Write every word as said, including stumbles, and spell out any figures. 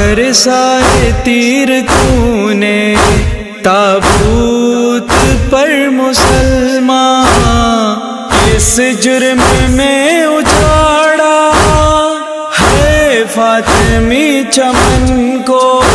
बरसाए तीर तूने ताबूत पर मुसलमान, इस जुर्म में उजाड़ा है फातिमी चमन को।